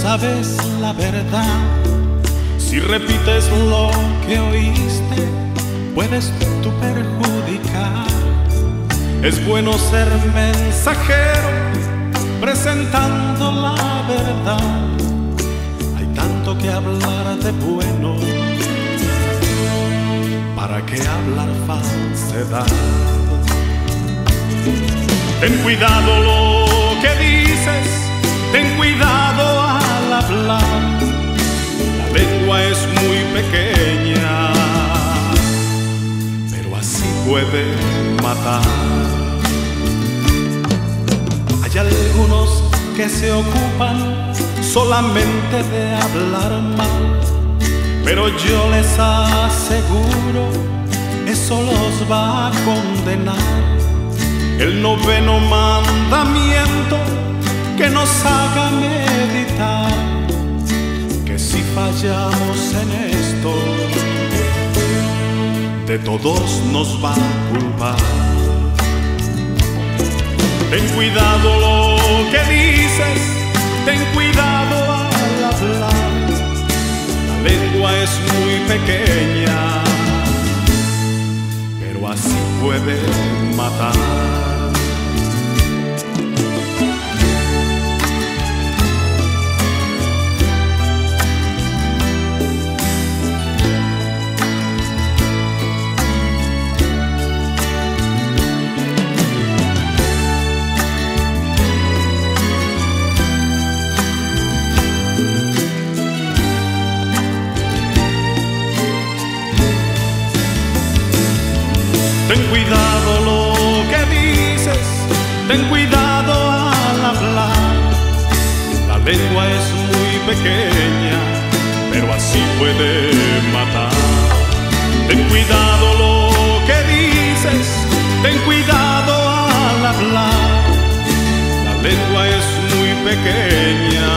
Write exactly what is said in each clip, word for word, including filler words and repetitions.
sabes la verdad. Si repites lo que oíste, puedes tú perjudicar. Es bueno ser mensajero presentando la verdad. Hay tanto que hablar de bueno, ¿para qué hablar falsedad? Ten cuidado lo que dices, ten cuidado al hablar. La lengua es muy pequeña, pero así puede matar. Hay algunos que se ocupan solamente de hablar mal, pero yo les aseguro, eso los va a condenar. El noveno mandamiento que nos haga meditar, que si fallamos en esto, de todos nos va a culpar. Ten cuidado lo que dices, ten cuidado al hablar. La lengua es muy pequeña, pero así puede matar. Ten cuidado lo que dices, ten cuidado al hablar. La lengua es muy pequeña, pero así puede matar. Ten cuidado lo que dices, ten cuidado al hablar. La lengua es muy pequeña.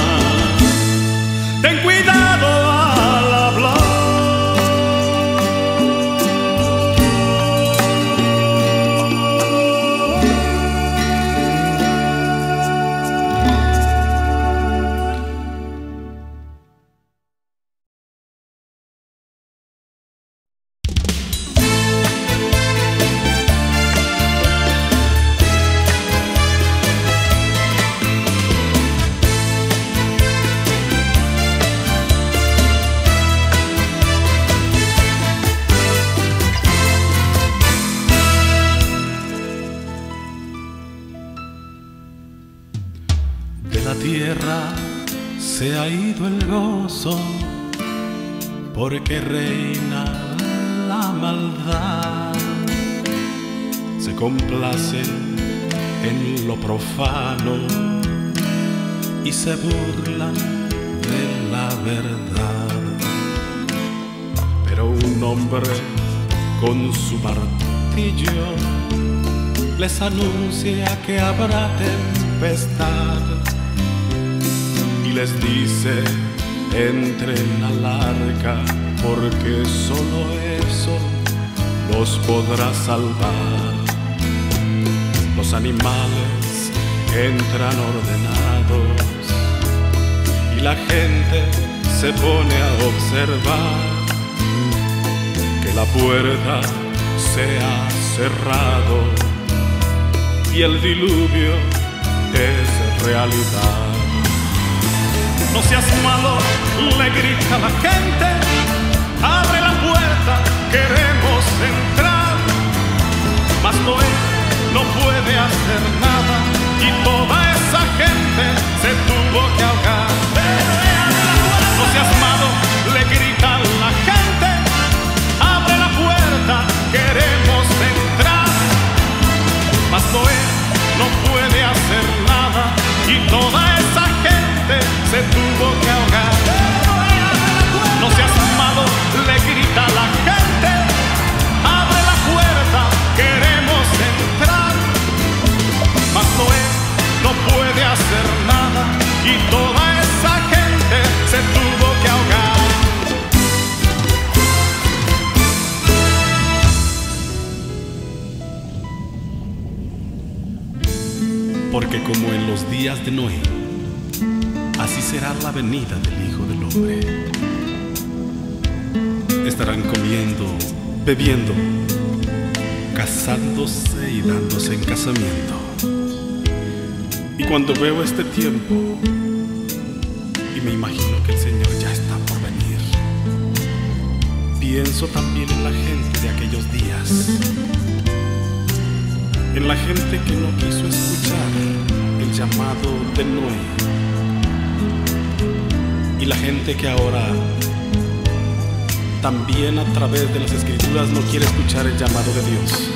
Ten cuidado al hablar. Tierra se ha ido el gozo, porque reina la maldad. Se complace en lo profano y se burlan de la verdad. Pero un hombre con su martillo les anuncia que habrá tempestad. Les dice, entren al arca, porque solo eso los podrá salvar. Los animales entran ordenados y la gente se pone a observar que la puerta se ha cerrado y el diluvio es realidad. No seas malo, le grita la gente, abre la puerta, queremos entrar. Mas Noé no puede hacer nada y toda esa gente se tuvo que ahogar. No seas malo, le grita la gente, abre la puerta, queremos entrar. Mas Noé no puede hacer nada y toda esa gente se tuvo que ahogar. No seas malo, le grita la gente, abre la puerta, queremos entrar. Mas Noé no puede hacer nada y toda esa gente se tuvo que ahogar. Porque como en los días de Noé, así será la venida del Hijo del Hombre. Estarán comiendo, bebiendo, casándose y dándose en casamiento. Y cuando veo este tiempo y me imagino que el Señor ya está por venir, pienso también en la gente de aquellos días, en la gente que no quiso escuchar el llamado de Noé, y la gente que ahora también a través de las Escrituras no quiere escuchar el llamado de Dios.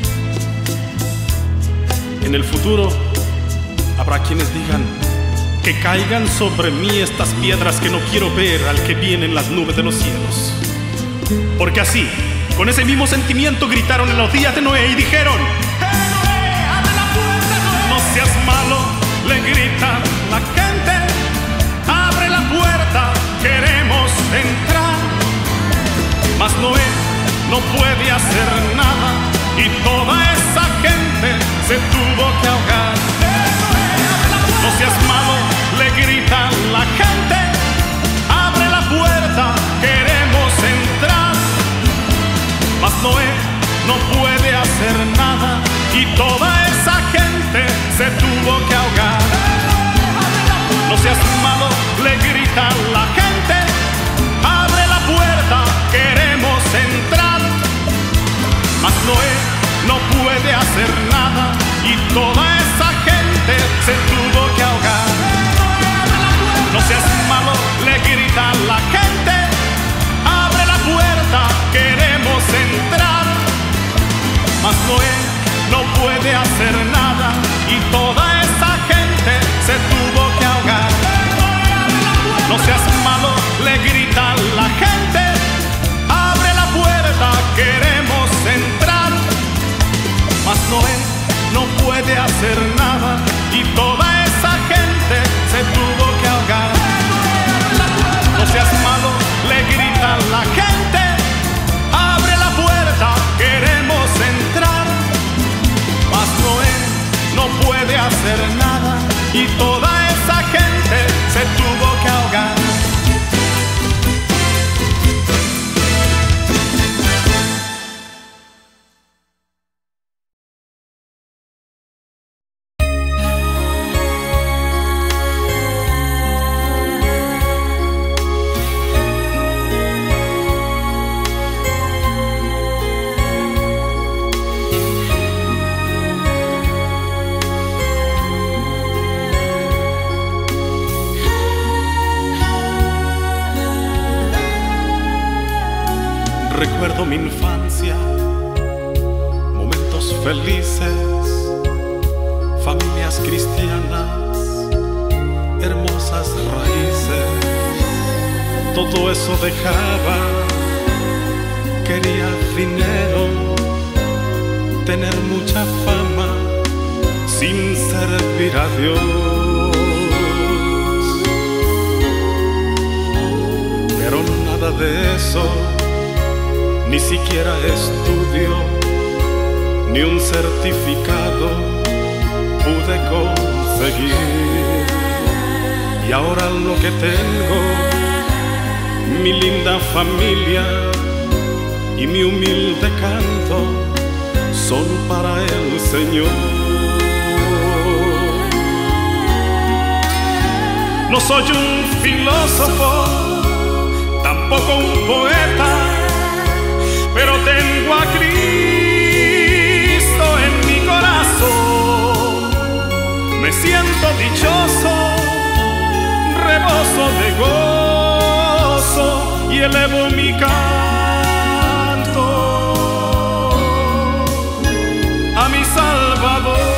En el futuro habrá quienes digan: que caigan sobre mí estas piedras que no quiero ver al que viene en las nubes de los cielos. Porque así, con ese mismo sentimiento gritaron en los días de Noé y dijeron: ¡Eh, Noé, abre la puerta, Noé! No seas malo, le grita la gente, abre la puerta, queremos entrar. Mas Noé no puede hacer nada y toda esa gente se tuvo que ahogar. No seas malo, le grita la gente, abre la puerta, queremos entrar. Mas Noé no puede hacer nada y toda esa gente se tuvo que ahogar. No seas malo, le grita la gente, abre la puerta, queremos entrar. Mas Noé no puede hacer nada y toda esa gente se tuvo que ahogar. No seas malo, le grita la gente, abre la puerta, queremos entrar. Mas Noé no puede hacer nada y toda esa gente se tuvo que ahogar. No seas malo, le grita la gente, abre la puerta, queremos entrar. Mas Noé no puede hacer nada y toda esa gente se tuvo que ahogar. No seas malo, le grita la gente, abre la puerta, queremos entrar. Mas Noé no puede hacer nada y toda esa gente se tuvo que ahogar. Recuerdo mi infancia, momentos felices, familias cristianas, hermosas raíces. Todo eso dejaba, quería dinero, tener mucha fama, sin servir a Dios. Pero nada de eso, ni siquiera estudio, ni un certificado pude conseguir. Y ahora lo que tengo, mi linda familia y mi humilde canto, son para el Señor. No soy un filósofo, tampoco un poeta, pero tengo a Cristo en mi corazón. Me siento dichoso, reboso de gozo y elevo mi canto a mi Salvador.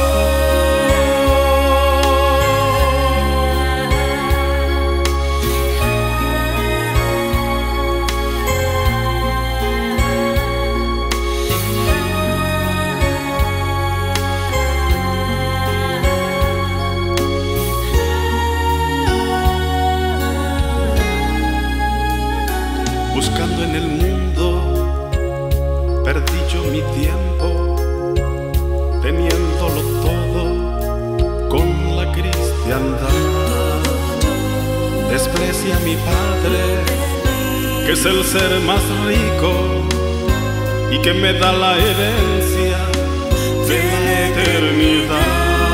Buscando en el mundo, perdí yo mi tiempo, teniéndolo todo con la cristiandad. hacia mi Padre, que es el ser más rico y que me da la herencia de la eternidad.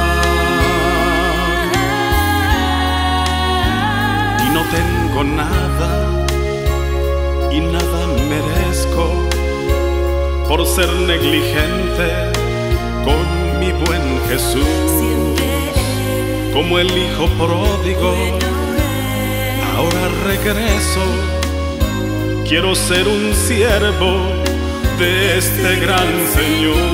Y no tengo nada y nada merezco por ser negligente con mi buen Jesús. Como el hijo pródigo, ahora regreso. Quiero ser un siervo de este gran Señor.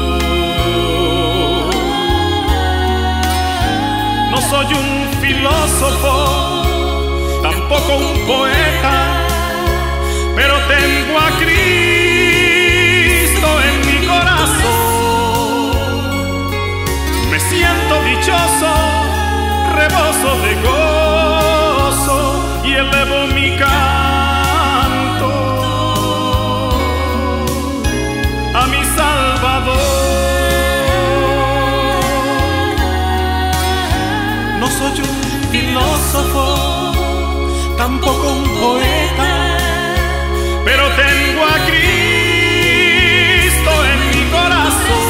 No soy un filósofo, tampoco un poeta, pero tengo a Cristo en mi corazón. Me siento dichoso, reboso de gozo y elevo mi canto a mi Salvador. No soy un filósofo, tampoco un poeta, pero tengo a Cristo en mi corazón.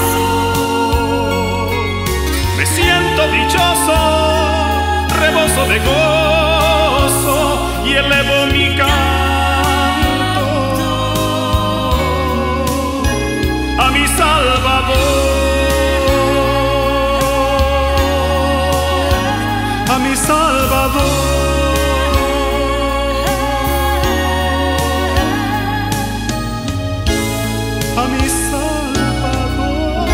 Me siento dichoso, reboso de gozo y elevo mi canto a mi Salvador, a mi Salvador. A mi Salvador.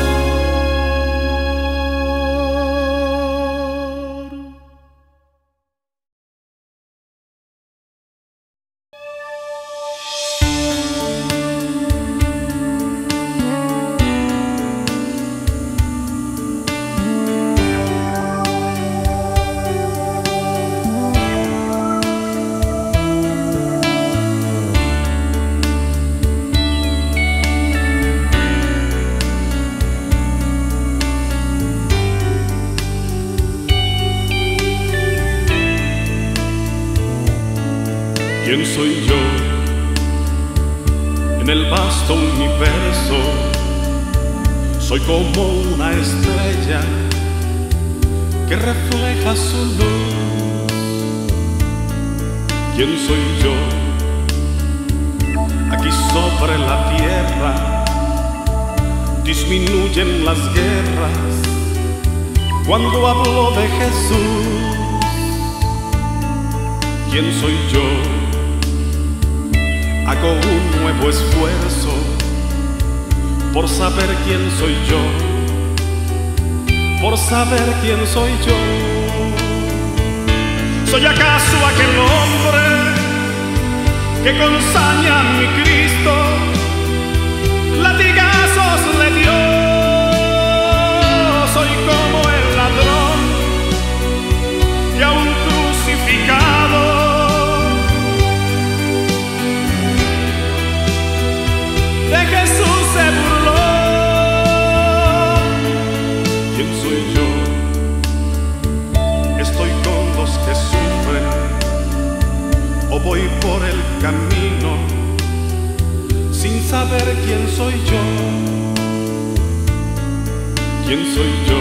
¿Quién soy yo en el vasto universo? Soy como una estrella que refleja su luz. ¿Quién soy yo aquí sobre la tierra? Disminuyen las guerras cuando hablo de Jesús. ¿Quién soy yo? Hago un nuevo esfuerzo por saber quién soy yo, por saber quién soy yo. ¿Soy acaso aquel hombre que con saña a mi Cristo latigazos le dio? Soy como el ladrón que a un crucificado de Jesús se burló. ¿Quién soy yo? Estoy con los que sufren o voy por el camino sin saber quién soy yo. ¿Quién soy yo?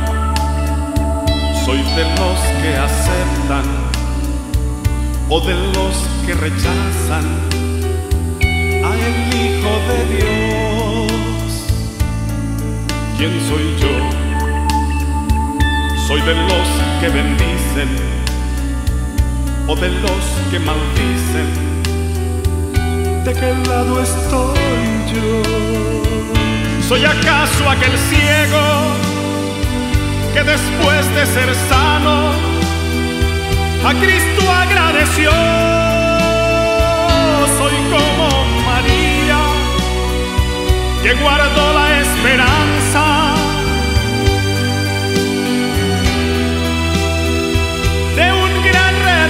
Soy de los que aceptan o de los que rechazan el Hijo de Dios. ¿Quién soy yo? Soy de los que bendicen o de los que maldicen. ¿De qué lado estoy yo? ¿Soy acaso aquel ciego que después de ser sano a Cristo agradeció? Soy como María, que guardó la esperanza de un gran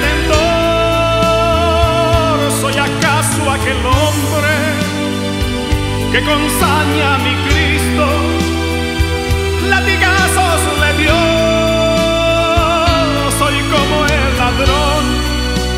redentor. ¿Soy acaso aquel hombre que con saña a mi Cristo latigazos le dio? Soy como el ladrón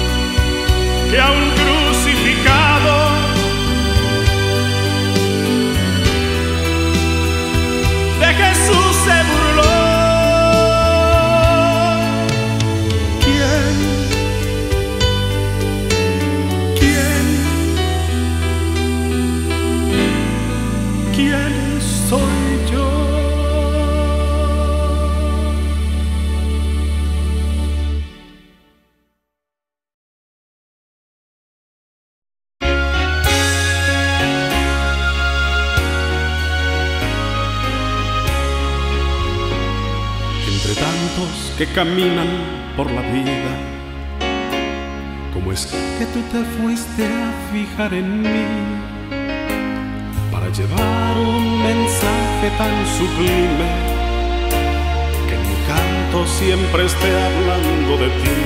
que caminan por la vida. ¿Cómo es que tú te fuiste a fijar en mí para llevar un mensaje tan sublime que en mi canto siempre esté hablando de ti?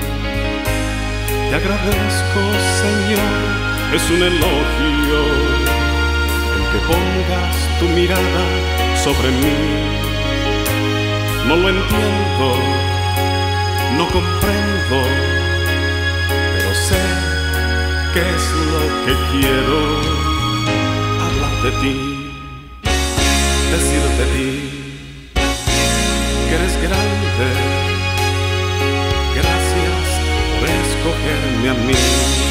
Te agradezco, Señor, es un elogio el que pongas tu mirada sobre mí. No lo entiendo, no comprendo, pero sé que es lo que quiero. Hablar de ti, decir de ti, que eres grande. Gracias por escogerme a mí.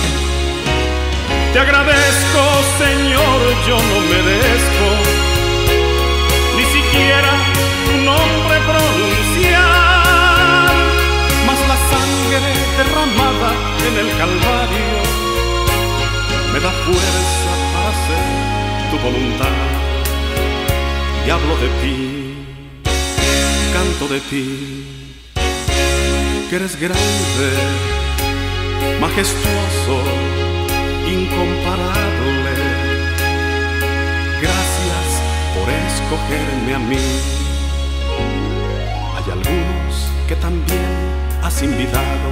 Te agradezco, Señor, yo no merezco ni siquiera tu nombre pronunciar, mas la sangre derramada en el Calvario me da fuerza para hacer tu voluntad. Y hablo de ti, canto de ti, que eres grande, majestuoso, incomparable. Gracias por escogerme a mí. Hay algunos que también has invitado,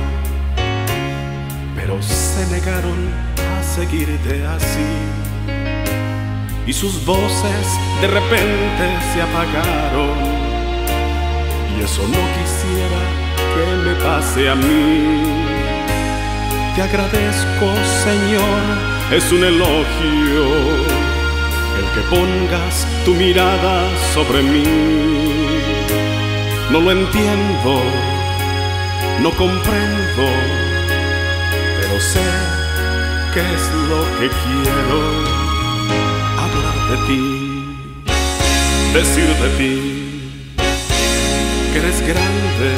pero se negaron a seguirte así, y sus voces de repente se apagaron, y eso no quisiera que me pase a mí. Te agradezco, Señor, es un elogio el que pongas tu mirada sobre mí. No lo entiendo, no comprendo, pero sé que es lo que quiero. Hablar de ti, decir de ti, que eres grande.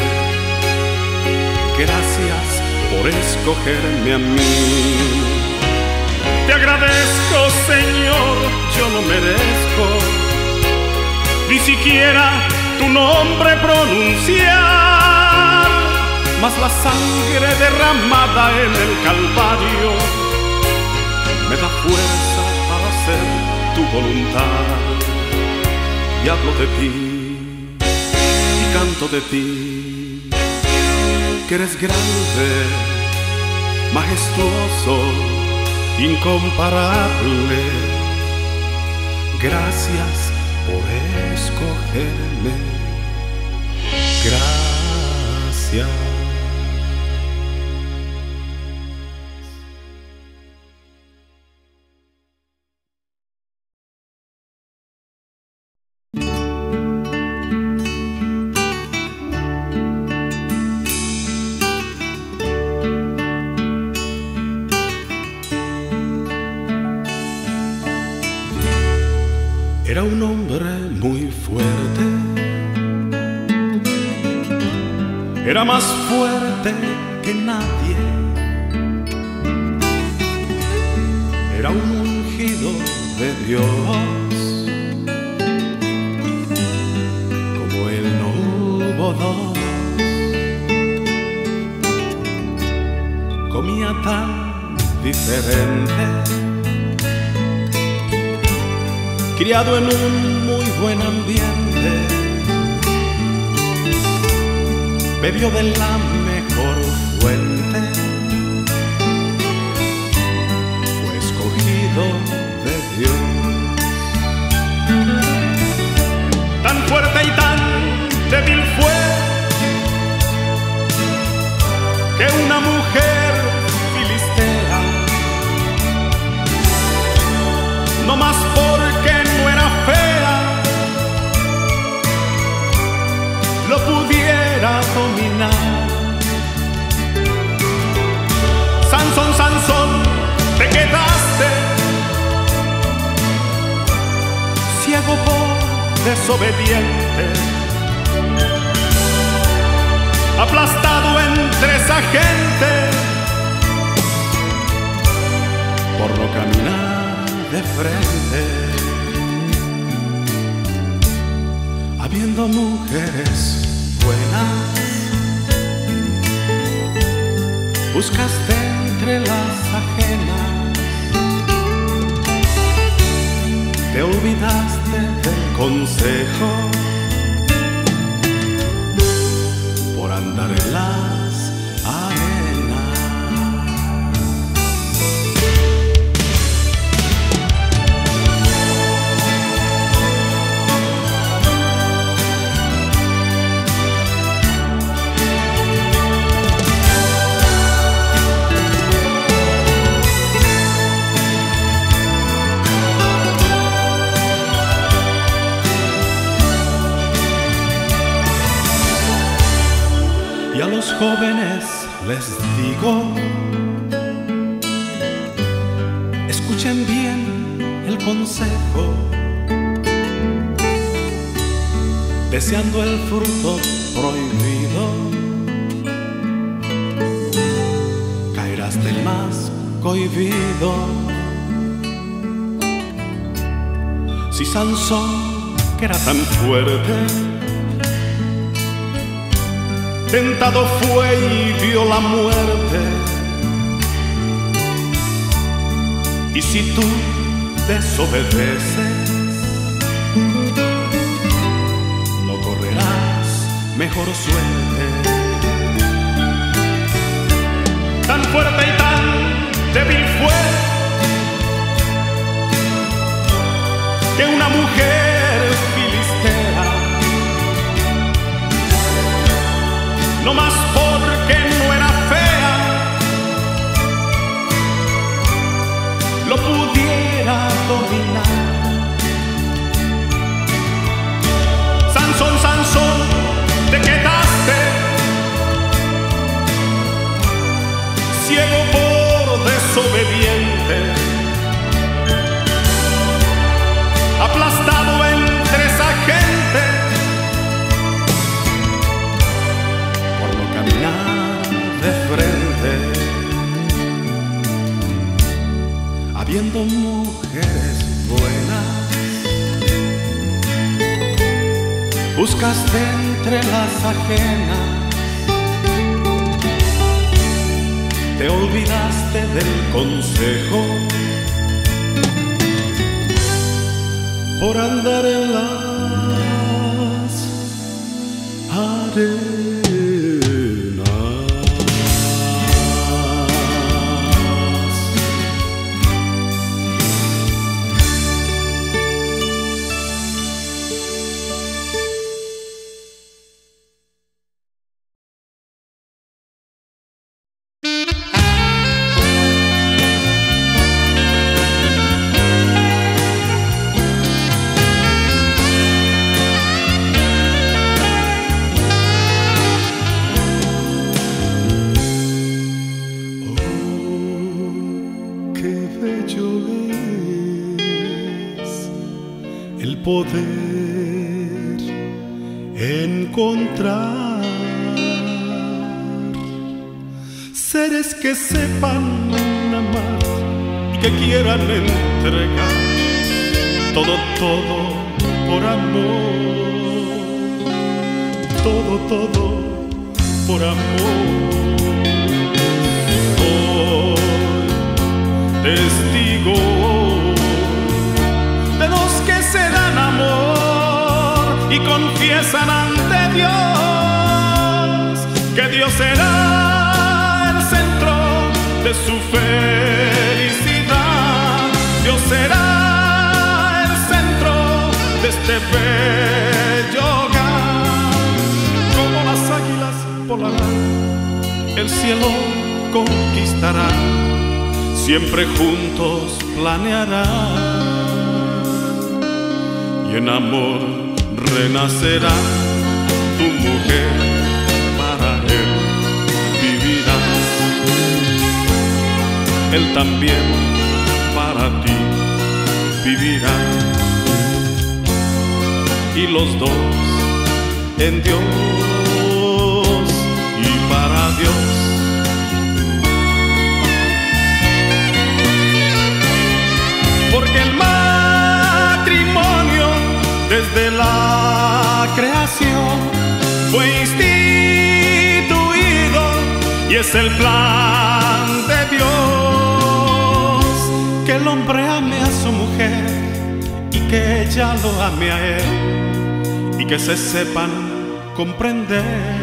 Gracias por escogerme a mí. Te agradezco, Señor, yo no merezco ni siquiera tu nombre pronunciar, mas la sangre derramada en el Calvario me da fuerza para hacer tu voluntad. Y hablo de ti y canto de ti, que eres grande, majestuoso, incomparable. Gracias por escogerme. Gracias. Era un hombre muy fuerte, era más fuerte que nadie, era un ungido de Dios, como él no hubo dos. Comía tan diferente, criado en un muy buen ambiente, bebió de la mejor fuente, fue escogido de Dios. Tan fuerte y tan débil fue que una mujer filistea, no más porque no era fea, lo pudiera dominar. Sansón, Sansón, te quedaste ciego por desobediente, aplastado entre esa gente por no caminar de frente. Habiendo mujeres buenas buscaste entre las ajenas, te olvidaste del consejo por andar en las arenas. Y a los jóvenes les digo, escuchen bien el consejo, deseando el fruto prohibido, caerás del más cohibido. Si Sansón, que era tan fuerte, tentado fue y vio la muerte, y si tú desobedeces, no correrás mejor suerte. Tan fuerte y tan débil fue que una mujer filistea, no más porque no era fea, lo pudiera dominar. Sansón, Sansón, te quedaste ciego por desobediente, aplastado entre esa gente, de frente, habiendo mujeres buenas, buscaste entre las ajenas, te olvidaste del consejo por andar en las arenas. Poder encontrar seres que sepan amar y que quieran entregar todo, todo por amor, todo, todo por amor. Soy testigo de los que se dan amor y confiesan ante Dios que Dios será el centro de su felicidad. Dios será el centro de este bello hogar. Como las águilas volarán, el cielo conquistarán, siempre juntos planearán, y en amor renacerá tu mujer, para él vivirá, él también para ti vivirá, y los dos en Dios y para Dios. Porque el matrimonio desde la creación fue instituido y es el plan de Dios que el hombre ame a su mujer y que ella lo ame a él y que se sepan comprender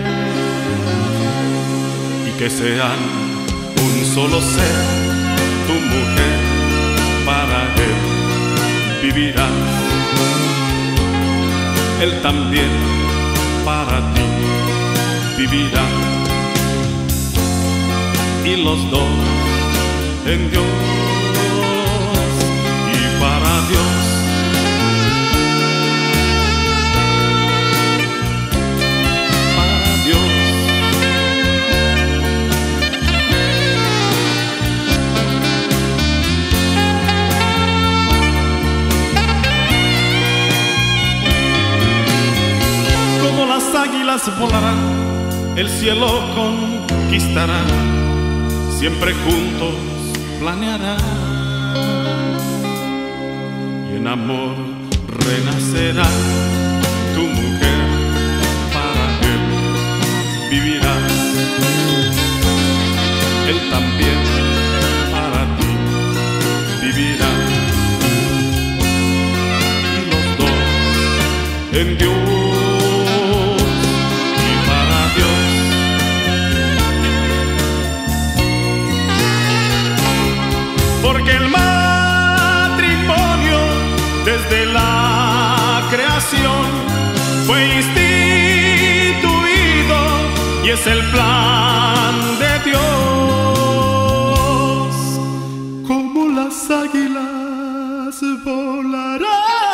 y que sean un solo ser. Tu mujer para él vivirá, él también para ti vivirá, y los dos en Dios y para Dios. Para Dios. Como las águilas volarán, el cielo conquistarán, siempre juntos planearán y en amor renacerá. Tu mujer para él vivirá, él también para ti vivirá, y los dos en Dios. Porque el matrimonio desde la creación fue instituido y es el plan de Dios. Como las águilas volarán.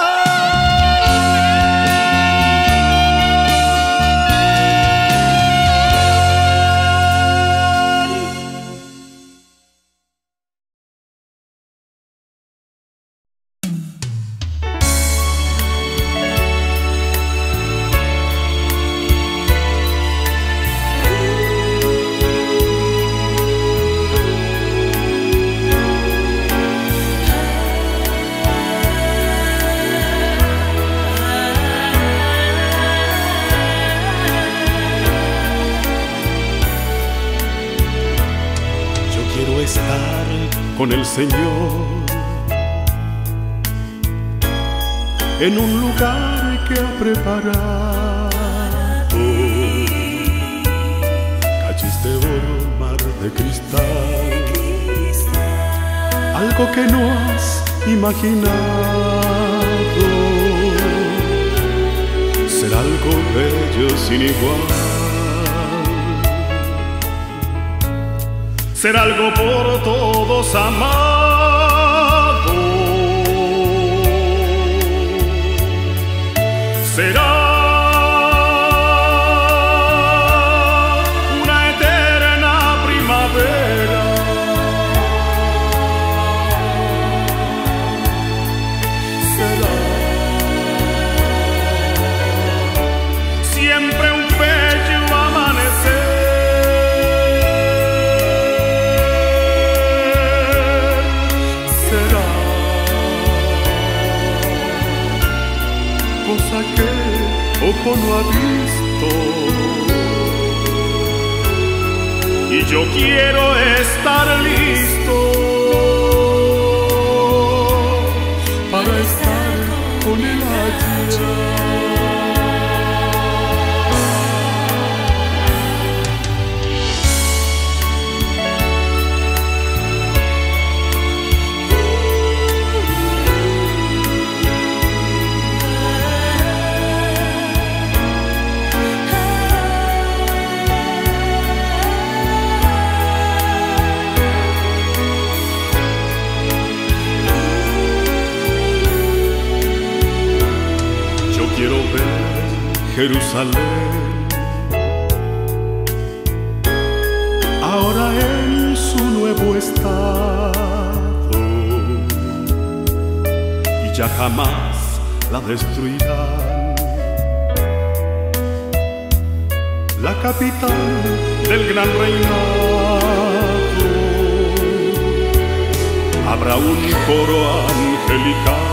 Con el Señor en un lugar que ha preparado, calles de oro, mar de cristal, algo que no has imaginado, será algo bello sin igual. Será algo por todos amado, será una eterna primavera, será siempre un bello amanecer. Cosa que ojo no ha visto, y yo quiero estar listo para estar con él allá. Quiero ver Jerusalén ahora en su nuevo estado, y ya jamás la destruirán, la capital del gran reinado. Habrá un coro angelical,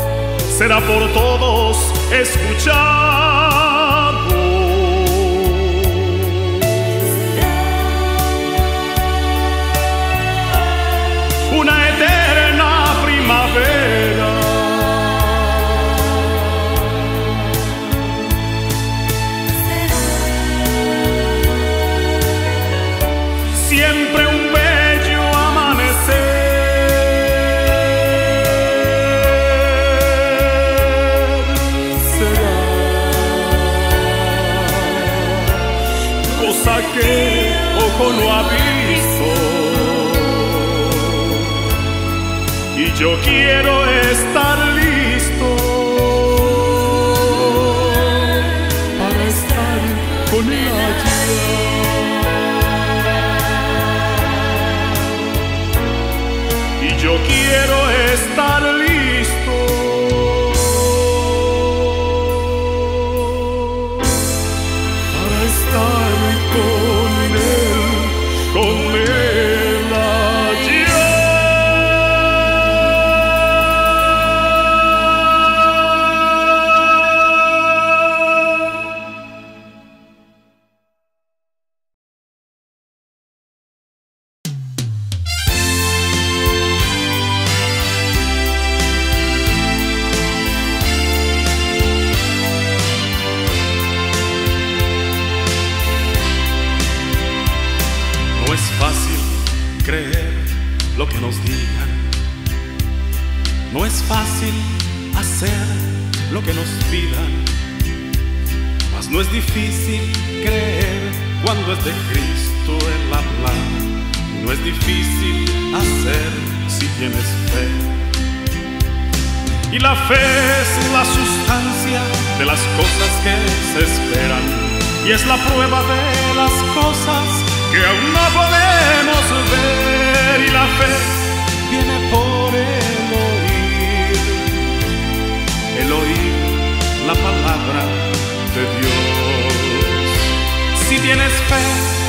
será por todos escuchado, siempre un bello amanecer. Será cosa que ojo no ha visto, y yo quiero estar listo para estar con él allá. Y yo quiero estar listo para estar con él, con él allá. No es fácil creer lo que nos digan, no es fácil hacer lo que nos pidan, mas no es difícil creer cuando es de Cristo el hablar, no es difícil hacer si tienes fe. Y la fe es la sustancia de las cosas que se esperan, y es la prueba de las cosas que aún no podemos ver. Y la fe viene por el oír, el oír la palabra de Dios. Si tienes fe,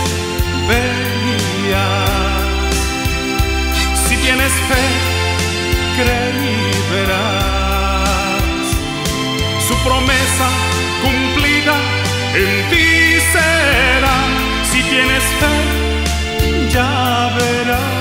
verías. Si tienes fe, cree y verás. Su promesa cumplida en ti será. Si tienes fe, ya verás.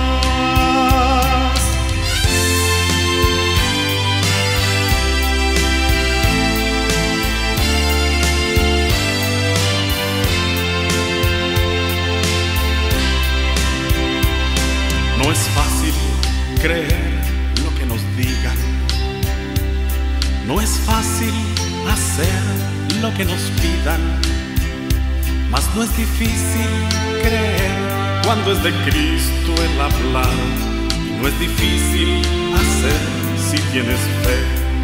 No es fácil creer lo que nos digan, no es fácil hacer lo que nos pidan, mas no es difícil creer cuando es de Cristo el hablar, y no es difícil hacer si tienes fe.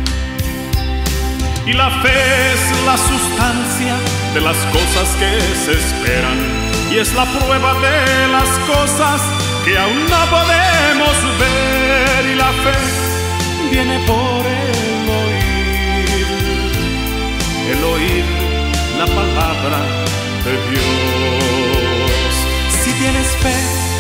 Y la fe es la sustancia de las cosas que se esperan, y es la prueba de las cosas que aún no podemos ver. Y la fe viene por el oír, el oír la palabra de Dios. Si tienes fe,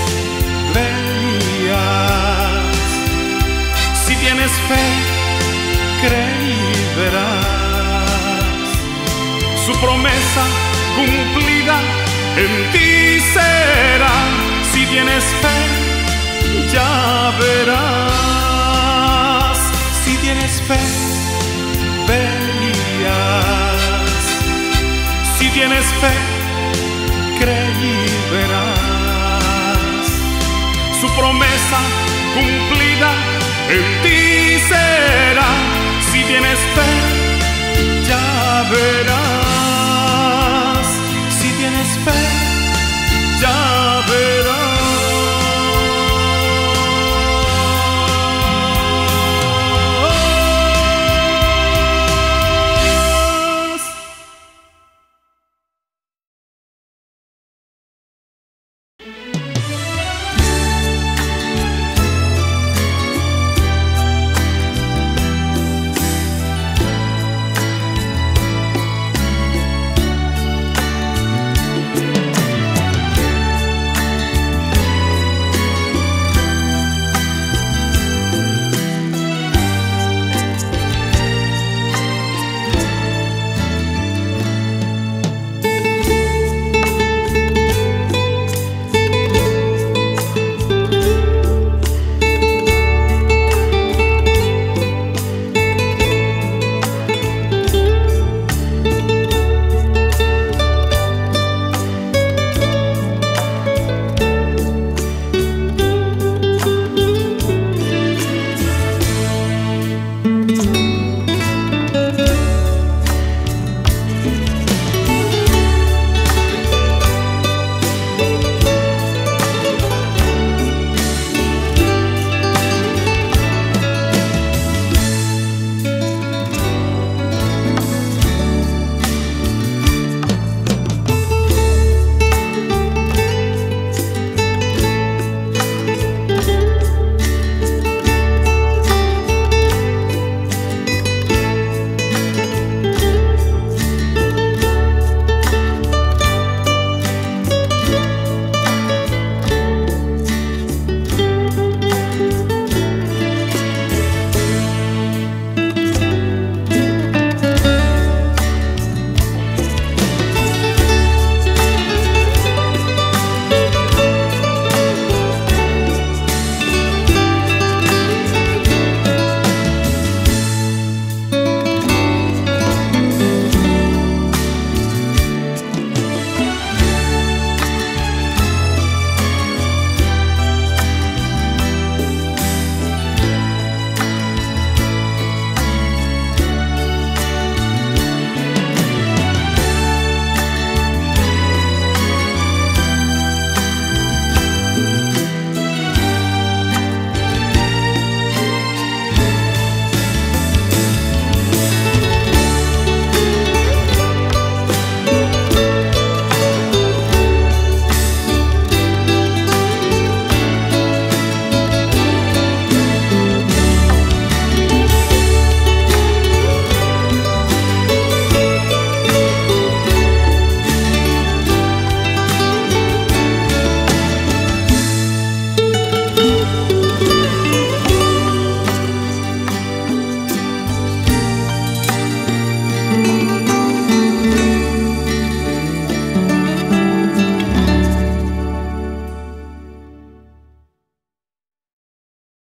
verías. Si tienes fe, cree y verás. Su promesa cumplida en ti será. Si tienes fe, ya verás. Si tienes fe, verías. Si tienes fe, cree y verás. Su promesa cumplida en ti será. Si tienes fe, ya verás.